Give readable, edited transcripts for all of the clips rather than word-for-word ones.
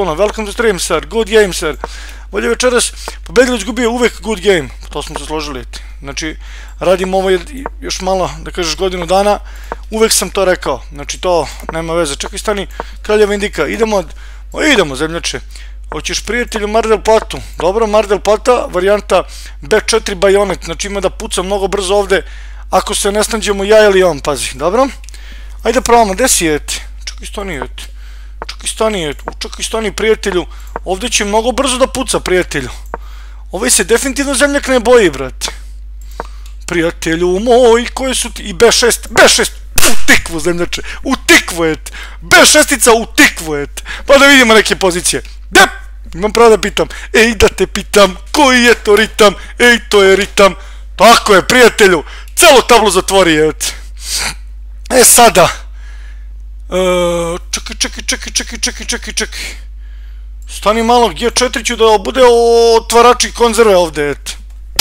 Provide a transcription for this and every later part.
welcome to stream, sir, good game, sir. Bolje večeras, pobedilić gubio uvek good game, to smo se složili. Znači, radim ovo još malo, da kažeš godinu dana, uvek sam to rekao, znači to nema veze. Čekaj, stani, Kraljeva Indika, idemo zemljače. Hoćeš prijatelju Mar del Platu, dobro, Mar del Plata, varijanta B4 Bajonet, znači ima da puca mnogo brzo ovde, ako se ne snađemo ja ili on, pazi, dobro? Ajde pravamo, gde si eti? Čekaj stani prijatelju, ovde će mnogo brzo da puca prijatelju. Ovaj se definitivno zemljak ne boji, brate. Prijatelju moj, koje su ti, i B6, u tikvu zemljače, u tikvu eti, B6-ica u tikvu eti, pa da vidimo neke pozicije. Dep! Imam pravo da pitam, ej da te pitam, koji je to ritam, ej to je ritam, tako je prijatelju, celu tablu zatvori, eti. E sada, čekaj, stani malo, G4 ću da bude otvarači konzerve ovde, eti.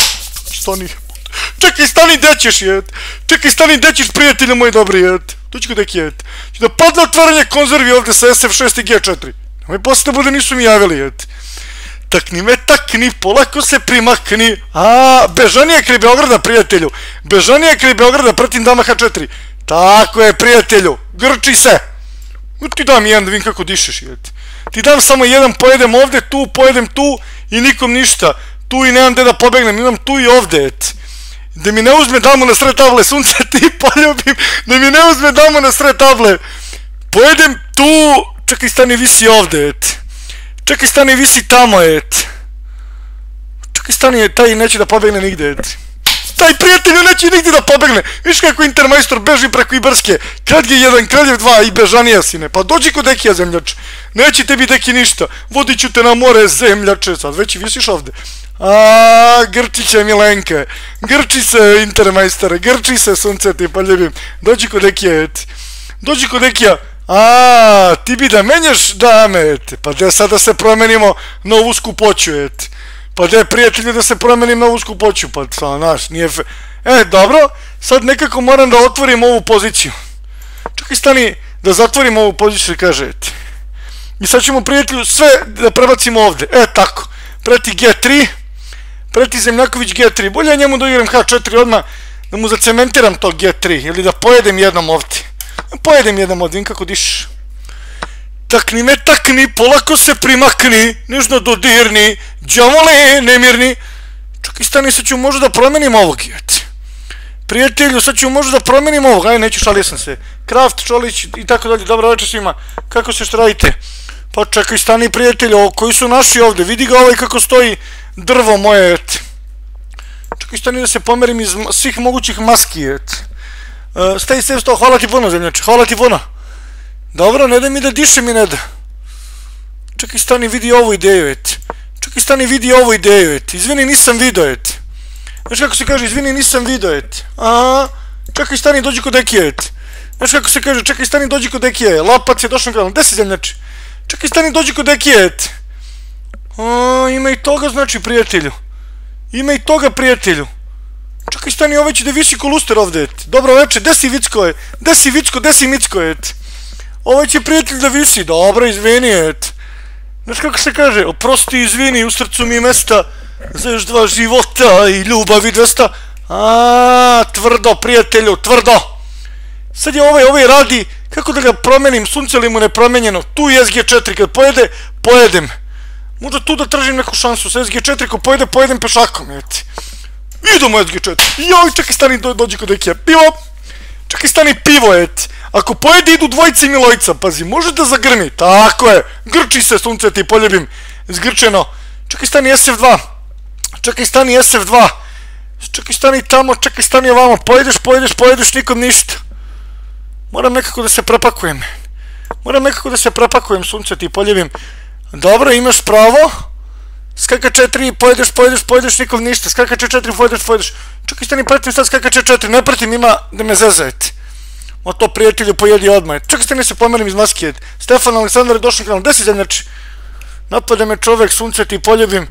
Čekaj, stani, dećeš, eti. Čekaj, stani, dećeš, prijatelju moj dobri, eti. Tu ću deki, eti. Ću da padne otvaranje konzervi ovde sa SF6 i G4. Nemoj posle da bude, nisu mi javili, eti. Takni me, takni, polako se primakni. Bežanije kraj Beograda, prijatelju. Bežanije kraj Beograda, pratim dama H4. Tako je, prijatelju. Grči se. Ti dam jedan da vidim kako dišeš, eti. Ti dam samo jedan, pojedem ovde, tu, pojedem tu i nikom ništa. Tu i nemam gde da pobegnem, imam tu i ovde, eti. Da mi ne uzme damu na sred table, sunce ti poljubim. Da mi ne uzme damu na sred table. Pojedem tu. Čekaj, stani, visi ovde, eti. Čekaj, stani, visi tamo, eti. Čekaj, stani, taj neće da pobegne nigde, eti. Taj prijatelju neće nigde da pobegne. Viš kako Intermajstor beži preko Ibarske. Kralj G1, Kraljev 2 i bežanija sine. Pa dođi kod Dekija, zemljače. Neće tebi Deki ništa. Vodit ću te na more, zemljače. Sad već visiš ovde. Grči će Milenke. Grči se, Intermajstore. Grči se, sunce ti poljubim. Dođi kod Dekija, eti. Dođi kod Dekija. Ti bi da menjaš dame, eti. Pa gde sad da se promenimo na ovu skupoću, eti. Pa gde prijatelju da se promenim na ovu skupoću, pa znaš, nije fe... dobro, sad nekako moram da otvorim ovu poziciju. Čekaj, stani, da zatvorim ovu poziciju, kaže, eti. I sad ćemo prijatelju sve da prebacimo ovde, tako. Preti G3, preti Zemljaković G3, bolje ja njemu da igram H4 odmah, da mu zacementiram to G3, ili da pojedem jednom ovde. Pojedem jednom ovde, vidim kako dišeš. Takni me, takni, polako se primakni, nežno dodirni, džavole, nemirni. Čekaj, stani, sad ću možda da promenim ovog, eti. Prijatelju, sad ću možda da promenim ovog, neću, šalio sam se. Kraft, Čolić i tako dalje, dobro večer svima. Kako se što radite? Pa čekaj, stani, prijatelju, koji su naši ovde, vidi ga ovaj kako stoji drvo moje, eti. Čekaj, stani da se pomerim iz svih mogućih maski, eti. Stay safe, sto, hvala ti puno, zemljače, hvala ti puno. Dobro, ne da mi da diše mi ne da. Čekaj, stani, vidi ovu ideju, eti. Čekaj, stani, vidi ovu ideju, eti. Izvini, nisam vidio, eti. Znaš kako se kaže, izvini, nisam vidio, eti. Čekaj, stani, dođi kod Dekija, eti. Znaš kako se kaže, čekaj, stani, dođi kod Dekija, Lapac je došao na kanal, gde si, zemljače? Čekaj, stani, dođi kod Dekija, eti. Ima i toga, znači, prijatelju. Ima i toga, prijatelju. Čekaj, stani, ovaj će da visi ko luster ovde, eti. Dobro večer, gde si Vicko, eti? Gde si Vicko, gde si Micko, eti? Ovaj će prijatelj da visi, dobro, izvini, eti. Znaš kako se kaže, oprosti, izvini, u srcu mi mesta za još 2 života i ljubavi 200. Tvrdo, prijatelju, tvrdo. Sad je ovaj radi, kako da ga promenim, sunce li mu nepromenjeno, tu je SG4, kad pojede, pojedem. Možda tu da tržim neku šansu, sa SG4 ko pojede, pojedem pešakom, eti. Idemo SG4, joj, čekaj, stani, dođi kod Dekija, pivo. Čekaj, stani, pivo, eti. Ako pojede, idu dvojica i Milojca, pazi, može da zagrmi, tako je, grči se, sunce ti poljubim, zgrčeno. Čekaj, stani SF2, čekaj, stani SF2, čekaj, stani tamo, čekaj, stani ovamo, pojedeš, nikom ništa. Moram nekako da se prepakujem, sunce ti poljubim. Dobro, imaš pravo. Skaka 4, pojedeš, nikom ništa, skaka 4, pojedeš. Čekaj, stani, pratim sad skaka 4, ne pratim, ima da me zezajete. O to prijatelju pojedi odmah. Čekaj, stani se pomerim iz maske. Stefan Aleksandar je došao na kanal, gde si, zemljači? Napade me čovek, sunce ti poljubim.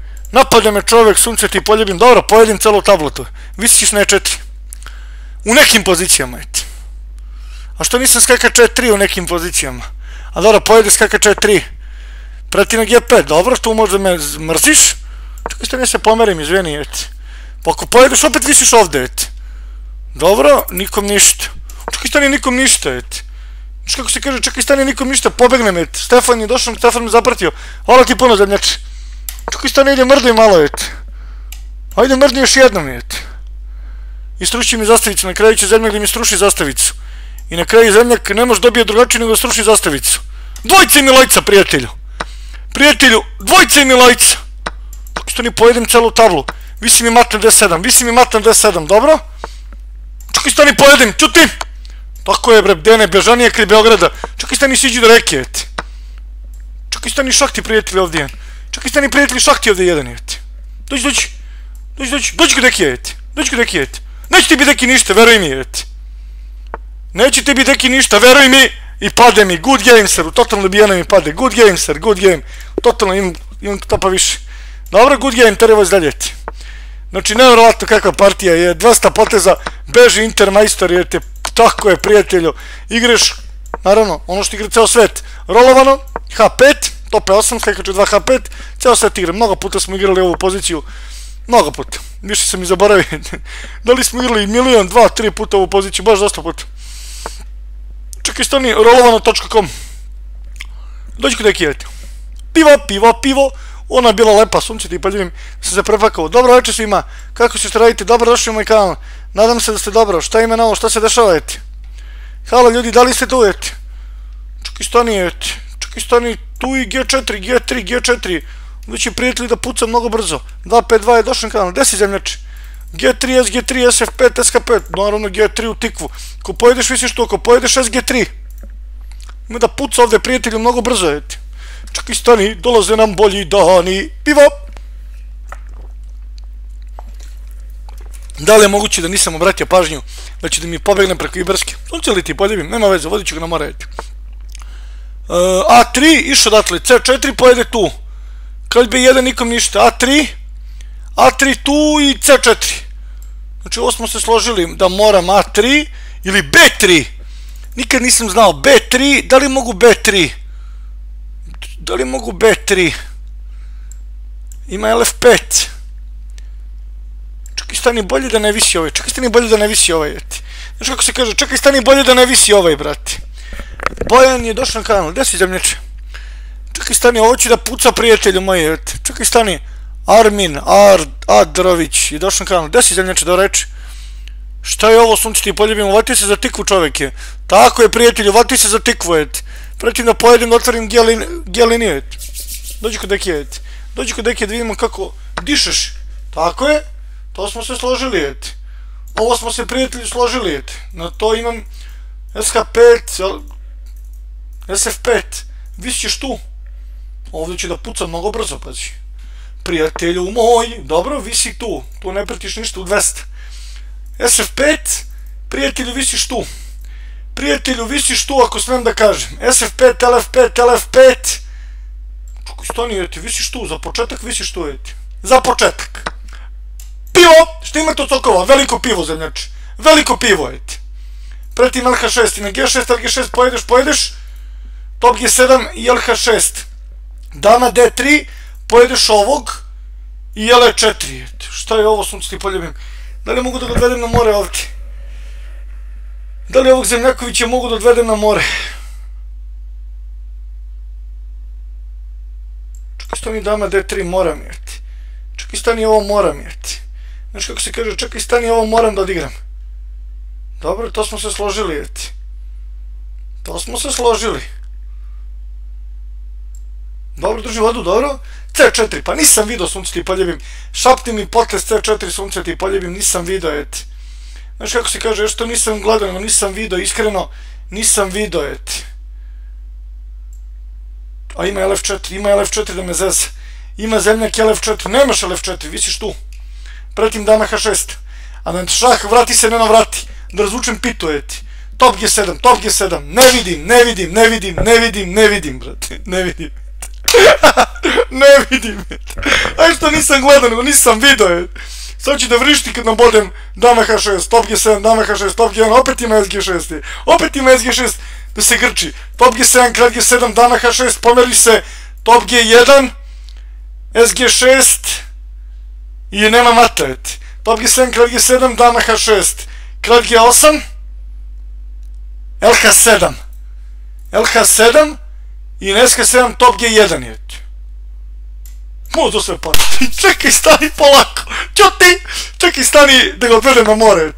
Dobro, pojedim celu tabletu. Visiš na E4. U nekim pozicijama, eti. A što nisam skaka 4 u nekim pozicijama? A dobro, pojede skaka 4. Preti na G5, dobro, tu možda me mrziš. Čekaj, stani, ja se pomerim, izvini, et. Pa ako pojedeš, opet visiš ovde, et. Dobro, nikom ništa. Čekaj, stani, nikom ništa, et. Znaš kako se kaže, čekaj, stani, nikom ništa, pobegnem, et. Stefan je došao, Stefan me zapratio. Hvala ti puno, zemljače. Čekaj, stani, ide mrdi malo, et. Ajde, mrdi još jednom, et. I struši mi zastavicu, na kraju će zemljak da mi struši zastavicu. I na kraju zemljak ne može dobije drugačije nego da struši zastavicu. Dvojca i Milojca, prijatelju. Prijatelju, dvojca i Milojca. Čekaj, stani, pojedem celu tablu. Visi mi mat na D7, visi mi mat na D7, dobro? Čekaj, stani, pojedem, čuti! Tako je, bre, Dene, bežanije kraj Beograda. Čekaj, stani, siđi do reke, et. Čekaj, stani, šakti, prijatelji, ovdje jedan. Čekaj, stani, prijatelji, šakti ovdje jedan, et. Dođi, dođi. Dođi, dođi, dođi kod Deki, et. Dođi kod Deki, et. Neće ti bi Deki ništa, veruj mi, et. Neće ti bi Deki ništa, veruj mi. I pade mi, good game, sir, totalno dobijena mi pade. Good game, sir, good game. Totalno imam topa više. Dobro, good game, treba izdaljeti. Znači, nevjerovatno kakva partija je, 200 poteza, beži Intermajstor, jer te, tako je, prijatelju, igraš, naravno, ono što igra ceo svet, rolovano, H5, tope 8, skakaču 2 H5, ceo svet igra, mnogo puta smo igrali ovu poziciju, mnogo puta, više sam i zaboravio, da li smo igrali 1, 2, 3 puta ovu poziciju, baš dosta puta. Čekaj, stani, rolovano.com, dođi kod Deki, pivo, pivo, pivo. Ona je bila lepa, sunčiti i paljivim, sam se prepakao. Dobro večer svima, kako ćete raditi? Dobro došli u moj kanal. Nadam se da ste dobro. Šta ima novo, šta se dešava, eti? Halo ljudi, da li ste tu, eti? Čekaj, stani, eti. Čekaj, stani, tu i G4, G3, G4. Ovdje će prijatelji da puca mnogo brzo. 252 je došao na kanal. Gde si, zemljači? G3, SG3, SF5, SK5. Naravno, G3 u tikvu. Ko pojedeš, visiš tu, ako pojedeš SG3. Ima da puca ovdje prijatelji mnogo brzo, eti. Čekaj, stani, dolaze nam bolji dani. Pivo! Da li je moguće da nisam obratio pažnju da će da mi pobegne preko Iberske? Sunce li ti poljubim? Nema veze, vodit ću ga na more. A3, išao odatle, C4 pojede tu. Kralj B1, nikom ništa. A3, A3 tu i C4. Znači, ovo smo se složili da moram A3 ili B3. Nikad nisam znao. B3, da li mogu B3? Da li mogu B3? Ima LF5. Čekaj, stani, bolje da ne visi ovaj. Čekaj, stani, bolje da ne visi ovaj. Znaš kako se kaže? Čekaj, stani, bolje da ne visi ovaj, brate. Bojan je došao na kanal. Gde si, zemljače? Čekaj, stani, ovo ću da puca prijatelju moji. Čekaj, stani. Armin Adrović je došao na kanal. Gde si, zemljače, da reči? Šta je ovo, sunce ti poljubim? Uvati se za tikvu, čoveke. Tako je, prijatelju, uvati se za tikvu, Pretim da pojedem da otvorim G liniju, Dođi kod Deki, Dođi kod Deki da vidimo kako dišeš. Tako je. To smo se složili, Ovo smo se, prijatelji, složili, Na to imam SH5, SF5. Visiš tu. Ovdje će da puca mnogo brzo, pazi. Prijatelju moj. Dobro, visi tu. Tu ne pretiš ništa u 200. SF5. Prijatelju, visiš tu. Prijatelju, visiš tu, ako smem da kažem. SF5, LF5, LF5. Čekaj, stani, visiš tu. Za početak visiš tu, Za početak. Pivo! Šta ima to cokova? Veliko pivo, zemljači. Veliko pivo, Pretim LH6 i na G6, LG6 pojedeš. Top G7 i LH6. Dama D3, pojedeš ovog i LE4. Šta je ovo, sunce ti poljubim? Da li mogu da ga odvedem na more ovdje? Da li ovog Zemljakovića mogu da odvedem na more? Čekaj, stani, dama D3 moram, Čekaj, stani, ovo moram, Znaš kako se kaže, čekaj, stani, ovo moram da odigram. Dobro, to smo se složili, To smo se složili. Dobro, drži vodu, dobro. C4, pa nisam vidio, sunce ti poljubim. Šapti mi potez C4, sunce ti poljubim, nisam vidio, Znaš kako se kaže, još to nisam gledao, nisam vidio, iskreno, nisam vidio, A ima LF4 da me zeze. Ima zemljak LF4, nemaš LF4, visiš tu. Pretim dama H6. A na šah vrati se, ne navrati. Da razvučem pitu, Top G7, ne vidim, brate, ne vidim. Ne vidim, Aj što nisam gledao, nisam vidio, Sad ću da vrišti kad nabodem dama H6, top G7, dama H6, top G1, opet ima SG6, da se grči. Top G7, kralj G7, dama H6, pomeri se, top G1, SG6 i nema mata, top G7, kralj G7, dama H6, kralj G8, LH7, LH7 i na SH7 top G1, to sve pada. Čekaj, stani polako. Ćuti! Čekaj, stani da ga odvedem na more.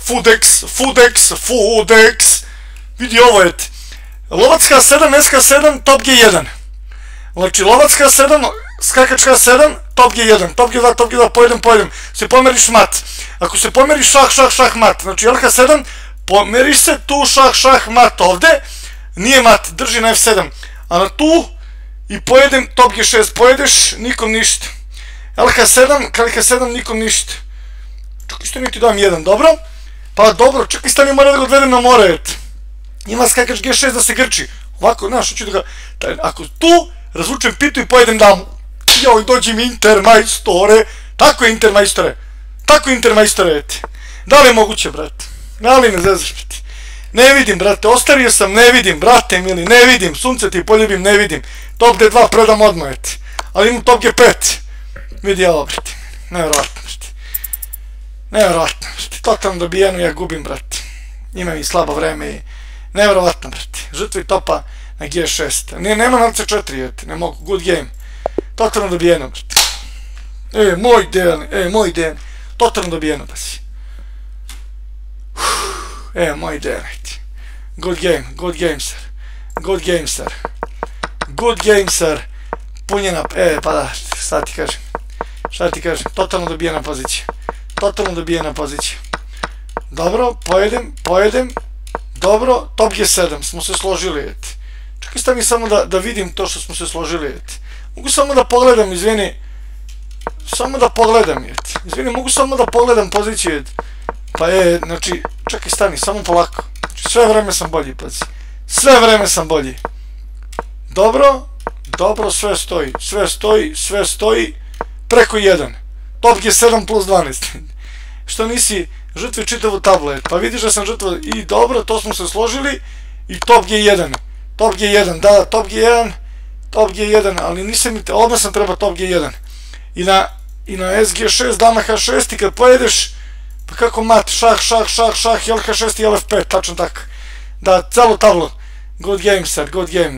Fudex. Vidi ovo, lovac H7, SH7, top G1. Znači, lovac H7, skakač H7, top G1. Top G2, pojedem. Se pomeriš mat. Ako se pomeriš šah, mat. Znači, LH7, pomeriš se tu šah, mat ovde. Nije mat, drži na F7. A na tu i pojedem, top G6, pojedeš, nikom ništa. LH7, kralj H7, nikom ništa. Čekaj, što mi ti dam jedan, dobro? Pa dobro, čekaj, stani, mora da ga odvedem na more, Ima skakač G6 da se grči. Ovako, znaš, hoću da ga... Ako tu, razvučem pitu i pojedem damu. Joj, dođi mi Intermajstore. Tako je Intermajstore, Da li je moguće, brate? Da li ne zezaš, brate? Ne vidim, brate, ostario sam, ne vidim, brate mili, ne vidim, sunce ti poljubim, ne vidim. Top D2 predam odmah, ali imam top G5. Vidi ovo, brate, nevjerovatno, totalno dobijenu ja gubim, brate. Ima mi slabo vreme i nevjerovatno, brate. Žrtvi topa na G6. Nema na C4, ne mogu, good game. Totalno dobijeno, brate. Moj den, totalno dobijeno da si. Moj den, good game, sir. Punjena, pa da, šta ti kažem, totalno dobijena pozicija. Dobro, pojedem, dobro, top G7, smo se složili, Čekaj, stani samo da vidim to što smo se složili, Mogu samo da pogledam, izvini, mogu samo da pogledam poziciju, pa znači, čekaj, stani, samo polako, sve vreme sam bolji, dobro, sve stoji, preko 1, top G7 plus 12, što nisi žrtvi čitavu tablu, pa vidiš da sam žrtva, i dobro, to smo se složili, i top G1, da, top G1, ali nisam mi, odmah sam treba top G1, i na SG6, dama H6, i kad pojedeš, pa kako mat, šah, LH6 i LF5, tačno tako, da, celu tablu, good game, sir, good game.